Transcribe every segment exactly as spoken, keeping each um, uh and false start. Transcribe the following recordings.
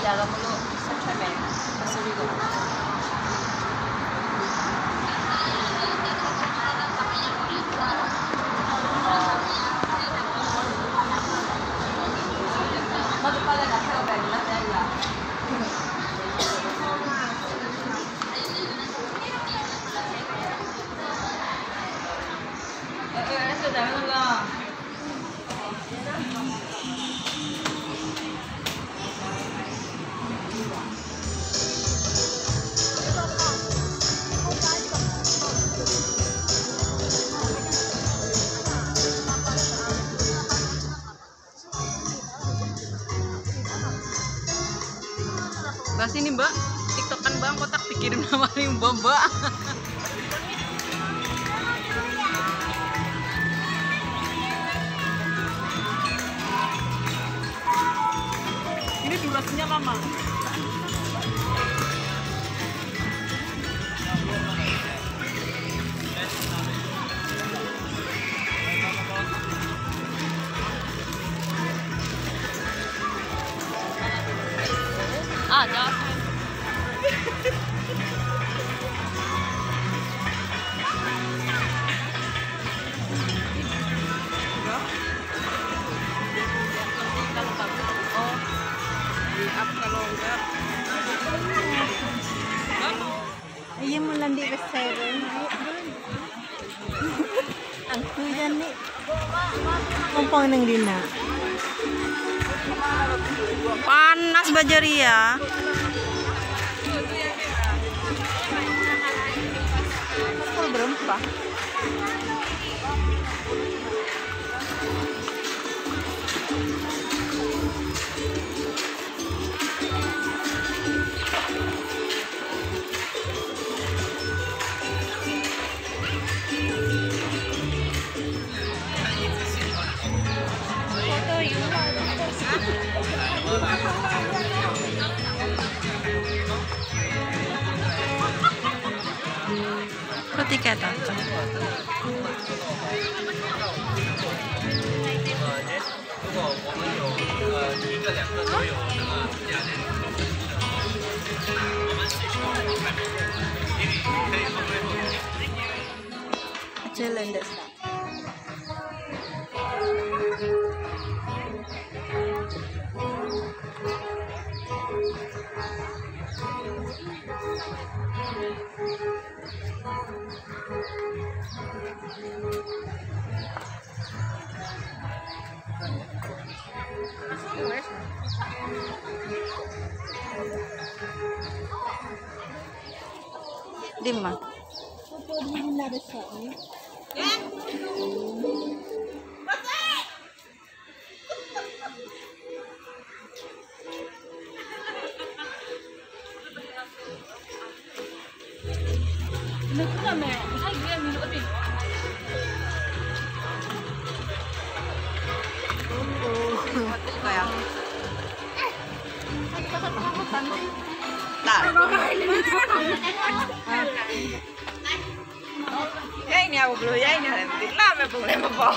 dalam mulu sampai masuk itu. Mau pada nak kalau bagi nak ya. Eh, eh, sudah lah. Mbak sini mbak, tiktokan bang kotak dikirim nama mbak mbak. Ini durasinya lama. Ada. Iya mulai di besar aku jadi kompong neng dina panas bajaria kok berempah Kok tiket apa? 如果我们有呃一个两个都有这个价廉的，我们是需要两百，你可以后背后面。 jalan desa di mana? Ya ini aku belum ya ini nanti lah me boleh membawa.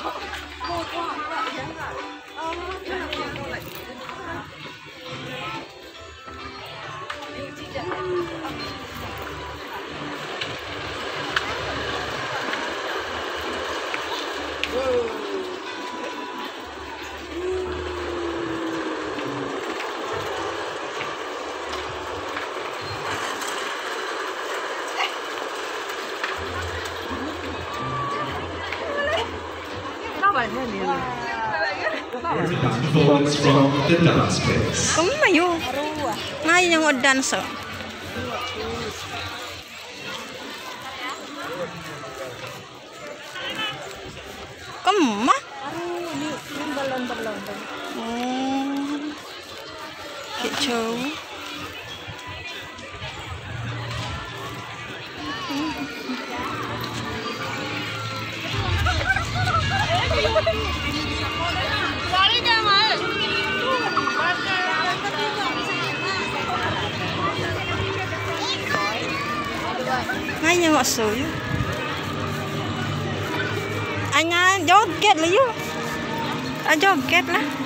Performance from the dance space. Kamu mayu? Ngayon yung dance. Kamu mah? Oh, kicau. Ngay ngọ sủi anh joget lah yuk, joget lah.